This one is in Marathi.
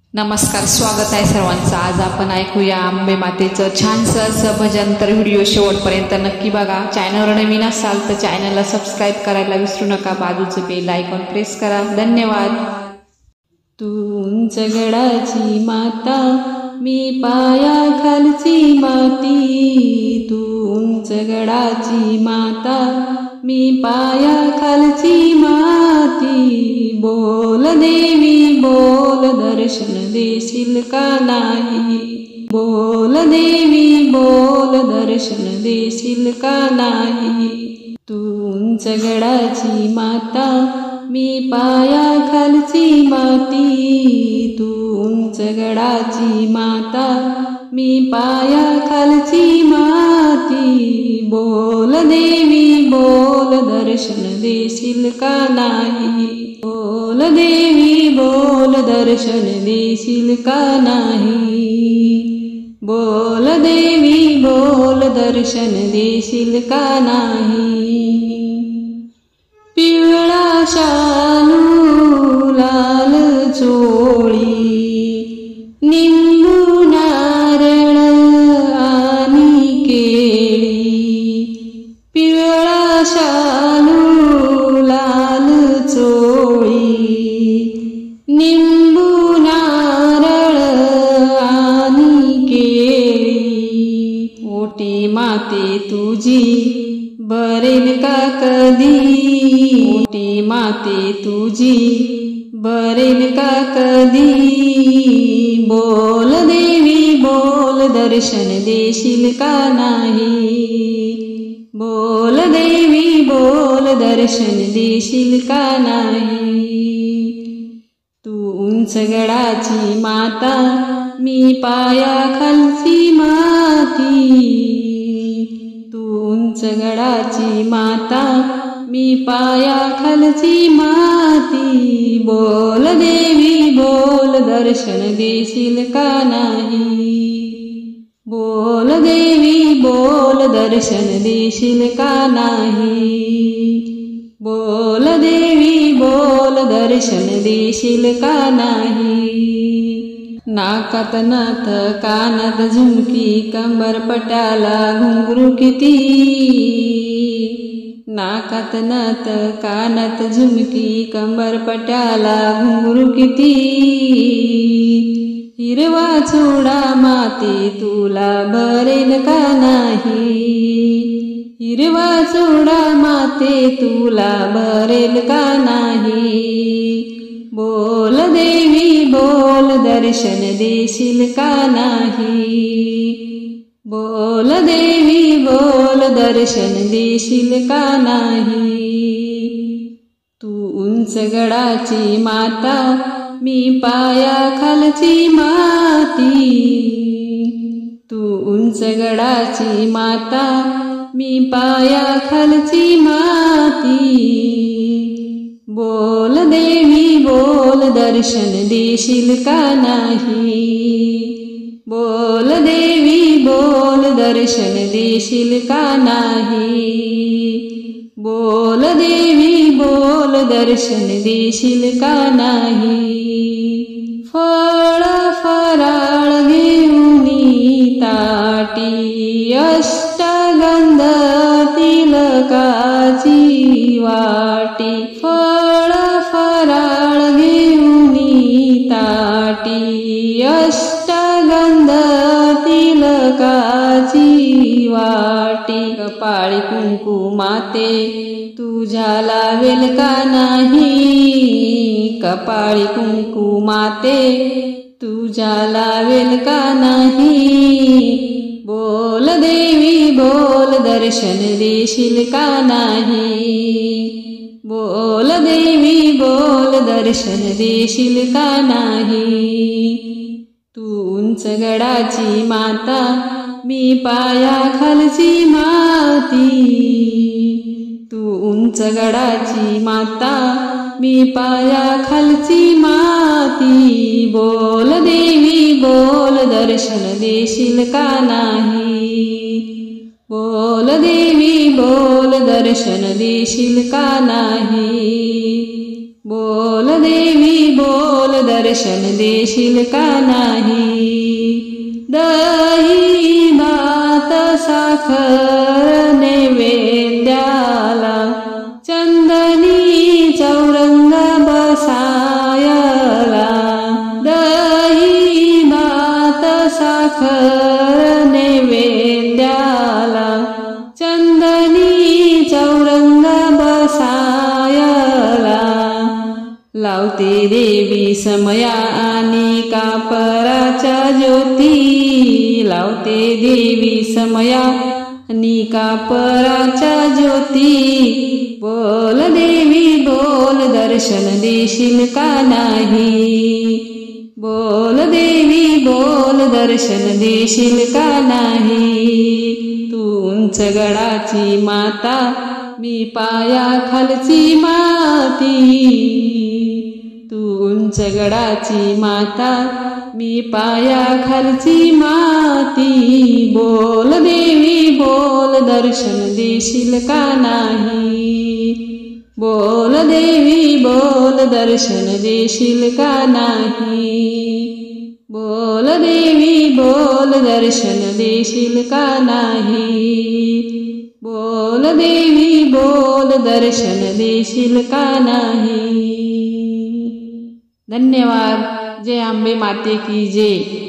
नमस्कार, स्वागत आहे सर्वांचं। आज आपण ऐकूया अंबे मातेचं छानसं असं भजन। तर व्हिडिओ शेवटपर्यंत नक्की बघा। चॅनलवर नवीन असाल तर चॅनलला सबस्क्राईब करायला विसरू नका। बाजूचं बेल आयकॉन प्रेस करा। धन्यवाद। तू उंच गडाची माता, मी पाया खालची माती। तू उंच गडाची माता, मी पाया खालची माती। बोल देवी बोल, दर्शन देशील का नाही? बोल देवी बोल, दर्शन देशील का नाही? तू उंच गडाची माता, मी पाया खालची माती। तू उंच गडाची माता, मी पाया खालची माती। बोल देवी बोल, दर्शन देशील का नाही? बोल देवी बोल, दर्शन देशील का नाही? बोल देवी बोल, दर्शन देशील का नाही? पिवळा शालू लाल चोळी, निंबू नारळ आणि केळी। पिवळा शालू लाल चोळी, निंबू नारळ आणि केळी। ओटी माते तुझी भरेल का कधी? ओटी माते तुझी भरेल का कधी? बोल देवी बोल, दर्शन देशील का नाही? बोल देवी बोल, दर्शन देशील का नाही? तू उंच गडाची माता, मी पाया खालची माती। तू उंच गडाची माता, मी पाया खालची माती। बोल देवी बोल, दर्शन देशील का नाही? बोल देवी बोल, दर्शन देशील का नाही? बोल देवी बोल, दर्शन देशील का नाही? नाकात नथ कानात झुमकी, कंबर पटाला घुंगरू किती। नाकात नथ कानात झुमकी, कंबर पटाला घुंगरू किती। हिरवा चुडा माते तुला भरेल का नाही? हिरवा चुडा माते तुला भरेल का नाही? बोल देवी बोल, दर्शन देशील का नाही? बोल देवी बोल, दर्शन देशील का नाही? तू उंच गडाची माता, मी पाया खालची माती। तू उंच गडाची माता, मी पाया खालची माती। बोल देवी बोल, दर्शन देशील का नाही? बोल देवी बोल, दर्शन देशील का नाही? बोल देवी बोल, दर्शन देशील का नाही? फळ फराळ घेऊनी ताटी, अष्टगंध तिलकाची वाटी। फळ फराळ घेऊनी ताटी, अष्टगंध तिलकाची वाटी। कपाळी कुंकू माते तुझ्या लावेल का नाही? कपाळी कुंकू माते तुझ्या लावेल का नाही? बोल देवी बोल, दर्शन देशील का नाही? बोल देवी बोल, दर्शन देशील का नाही? तू उंच गडाची माता, मी पाया खालची माती। तू उंच गडाची माता, मी पाया खालची माती। बोल देवी बोल, दर्शन देशील का नाही? बोल देवी बोल, दर्शन देशील का नाही? बोल देवी बोल दर्शन देशील का नाही. दही भात साखर नैवेद्याला चंदनी चौरंग बसायला. दही भात साखर नैवेद्याला चंदनी चौरंग बसायला. लावते देवी समया आणि कापराच्या ज्योती. लावते देवी समया आणि कापराच्या ज्योती. बोल देवी बोल दर्शन देशील का नाही. बोल देवी बोल दर्शन देशील का नाही. तू उंच गडाची माता मी पाया खालची माती. तू उंच गडाची माता मी पाया खालची माती. बोल देवी बोल दर्शन देशील का नाही. बोल देवी बोल दर्शन देशील का नाही. बोल देवी बोल दर्शन देशील का नाही. बोल देवी बोल दर्शन देशील का नाही. धन्यवाद. जय अंबे माते की जय.